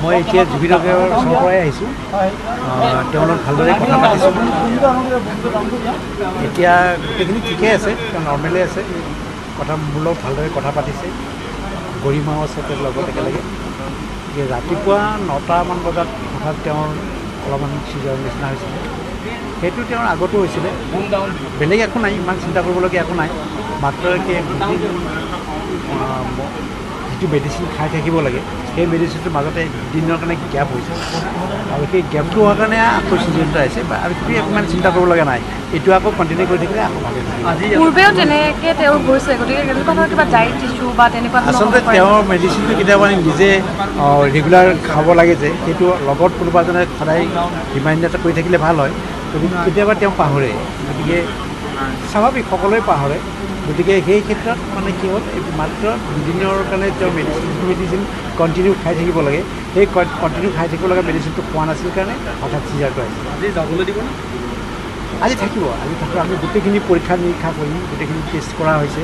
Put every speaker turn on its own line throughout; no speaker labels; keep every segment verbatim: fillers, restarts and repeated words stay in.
মই এতিয়া জুবিন গাৰ্গৰ ওচৰৰ পৰাই আহিছোঁ তেওঁৰ লগত ভালদৰে কথা পাতিছোঁ এতিয়া গোটেইখিনি ঠিকেই আছে তেওঁ নৰ্মেলে আছে কথা মোৰ লগত ভালদৰে কথা পাতিছে গৰিমাও আছে তেওঁৰ লগত একেলগে ৰাতিপুৱা নটামান বজাত হঠাৎ তেওঁৰ অলপমান চিজাৰ নিচিনা হৈছিলে সেইটো তেওঁৰ আগতো হৈছিলে বেলেগ একো নাই ইমান চিন্তা কৰিবলগীয়া একো নাই মাত্ৰ কি যিটো মেডিচিন খাই থাকিব লাগে সেই মেডিচিনটোৰ মাজতে দুদিনৰ কাৰণে গেপ হৈছে আৰু সেই গেপটো হোৱাৰ কাৰণে আকৌ চিজনটো আহিছে আৰু সেইটো ইমান চিন্তা কৰিবলগীয়া নাই এইটো আকৌ কণ্টিনিউ কৰি থাকিলে আকৌ ভালে থাকিব
পূৰ্বেও তেনেকৈ তেওঁ গৈছে গতিকে তেনেকুৱা ধৰণৰ কিবা ডায়েট ইছ্যু বা তেনেকুৱা
আচলতে তেওঁৰ মেডিচিনটো কেতিয়াবা নিজে ৰেগুলাৰ খাব লাগে যে সেইটো লগত কোনোবা এজনে সদায় ৰিমাইণ্ডাৰ এটা কৰি থাকিলে ভাল হয় গতিকে কেতিয়াবা তেওঁ পাহৰে গতিকে স্বাভাৱিক সকলোৱে পাহৰে গতিকে সেই ক্ষেত্ৰত মানে কি হ'ল মাত্ৰ দুদিনৰ কাৰণে তেওঁ মেডিচিন মেডিচিন কণ্টিনিউ খাই থাকিব লাগে সেই কণ্টিনিউ খাই থাকিব লগা মেডিচিনটো খোৱা নাছিল কাৰণে হঠাৎ চিজাৰটো আহিছে
আজি যাবলৈ দিব না
আজি থাকিব আজি থাকিব আমি গোটেইখিনি পৰীক্ষা নিৰীক্ষা কৰিম গোটেইখিনি টেষ্ট কৰা হৈছে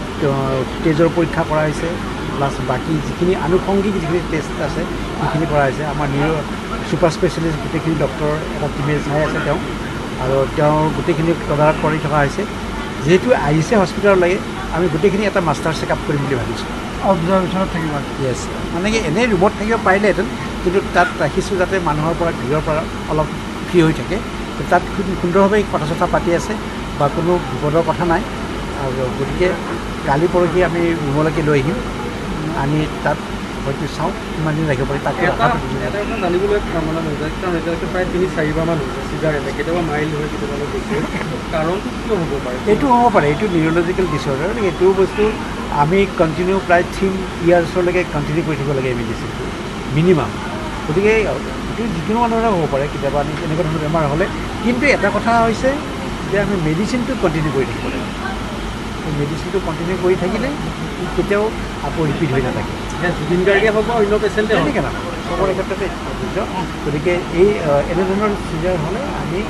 তেজৰ পৰীক্ষা কৰা হৈছে প্লাছ বাকী যিখিনি আনুষংগিক যিখিনি টেষ্ট আছে সেইখিনি কৰা হৈছে আমাৰ নিউৰ ছুপাৰ স্পেচিয়েলিষ্ট গোটেইখিনি ডক্টৰ এটা টিমে চাই আছে তেওঁ আৰু তেওঁৰ গোটেইখিনি তদাৰক কৰি থকা হৈছে যেহেতু আহিছে হস্পিটেললৈকে আমি গোটেইখিনি এটা মাষ্টাৰ চেকআপ কৰিম বুলি ভাবিছোঁ
অবজাৰ্ভেশ্যনত থাকিব
য়েছ মানে কি এনেই ৰুমত থাকিব পাৰিলেহেঁতেন কিন্তু তাত ৰাখিছোঁ যাতে মানুহৰ পৰা ভিৰৰ পৰা অলপ ফ্ৰী হৈ থাকে তাত সুন্দৰভাৱে কথা চথা পাতি আছে বা কোনো বিপদৰ কথা নাই আৰু গতিকে কালি পৰহি আমি ৰুমলৈকে লৈ আহিম আনি তাত হয়তো চাওঁ কিমান দিন ৰাখিব পাৰি তাকে
জানিবলৈ মানে কাৰণ এতিয়ালৈকে প্ৰায় তিনি চাৰিবাৰমান হৈছে চিজাৰ এটা কেতিয়াবা মাইল্ড হয় কেতিয়াবা বেছি কাৰণটো কিয় হ'ব পাৰে
এইটো হ'ব পাৰে এইটো নিউৰলজিকেল ডিছঅৰ্ডাৰ এইটো বস্তু আমি কণ্টিনিউ প্ৰায় থ্ৰী ইয়াৰ্ছলৈকে কণ্টিনিউ কৰি থাকিব লাগে এই মেডিচিনটো মিনিমাম গতিকে এইটো যিকোনো মানুহৰে হ'ব পাৰে কেতিয়াবা আমি এনেকুৱা ধৰণৰ বেমাৰ হ'লে কিন্তু এটা কথা হৈছে যে আমি মেডিচিনটো কণ্টিনিউ কৰি থাকিব লাগে এই মেডিচিনটো কণ্টিনিউ কৰি থাকিলে কেতিয়াও আকৌ ৰিপিট হৈ নাথাকে
জুবিন গাৰ্গে হওক বা অন্য পেচেণ্টে
তেনেকৈ নাথাকে চবৰে ক্ষেত্ৰতে প্ৰযোজ্য গতিকে এই এনেধৰণৰ চিজাৰ হ'লে আমি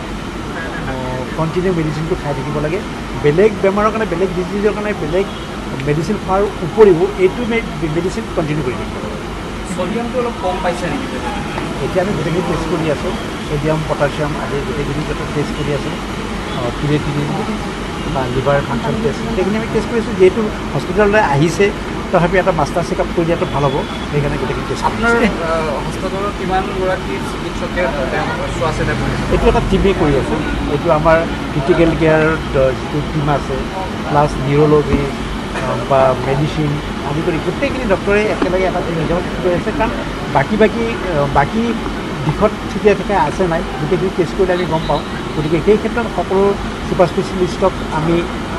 কণ্টিনিউ মেডিচিনটো খাই থাকিব লাগে বেলেগ বেমাৰৰ কাৰণে বেলেগ ডিজিজৰ কাৰণে বেলেগ মেডিচিন খোৱাৰ উপৰিও এইটো মেডিচিন কণ্টিনিউ কৰি থাকিব লাগে
ছডিয়ামটো অলপ কম পাইছে নেকি
এতিয়া আমি গোটেইখিনি টেষ্ট কৰি আছোঁ ছডিয়াম পটাছিয়াম আদি গোটেইখিনি টেষ্ট কৰি আছোঁ ক্ৰিয়েটিনিন বা লিভাৰ ফাংচন টেষ্ট গোটেইখিনি আমি টেষ্ট কৰি আছোঁ যিহেতু হস্পিটেললৈ আহিছে তথাপি এটা মাষ্টাৰ চেকআপ কৰি দিয়াটো ভাল হ'ব সেইকাৰণে গোটেইখিনি টেষ্ট
আপোনাৰ হস্পিটেলত কিমানগৰাকী চিকিৎসকে চোৱা চিতা কৰিছে
এইটো এটা টিমে কৰি আছোঁ এইটো আমাৰ ক্ৰিটিকেল কেয়াৰ যিটো টিম আছে প্লাছ নিউৰলজি বা মেডিচিন আদি কৰি গোটেইখিনি ডক্টৰে একেলগে এটা নিজৰ কৰি আছে কাৰণ বাকী বাকী বাকী দিশত ঠিকে ঠিকে আছে নাই গোটেইখিনি টেষ্ট কৰিলে আমি গম পাওঁ গতিকে সেই ক্ষেত্ৰত সকলো ছুপাৰ স্পেচিয়েলিষ্টক আমি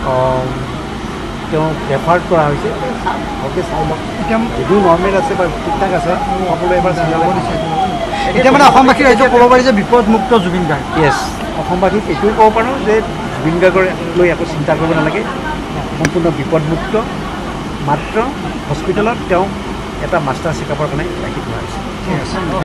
তেওঁ ৰেফাৰ কৰা হৈছে ভালকৈ চাই লওক এতিয়া যদিও নৰ্মেল আছে বা ঠিক ঠাক আছে সকলোৱে এবাৰ চাই ল'ব দিছে
এতিয়া মানে অসমবাসী ৰাইজক ক'ব পাৰি যে বিপদমুক্ত জুবিন গাৰ্গ
য়েছ অসমবাসীক এইটোৱে ক'ব পাৰোঁ যে জুবিন গাৰ্গক লৈ একো চিন্তা কৰিব নালাগে সম্পূৰ্ণ বিপদমুক্ত মাত্ৰ হস্পিটেলত তেওঁ এটা মাষ্টাৰ চেকআপৰ কাৰণে ৰাখি থোৱা হৈছে ঠিক আছে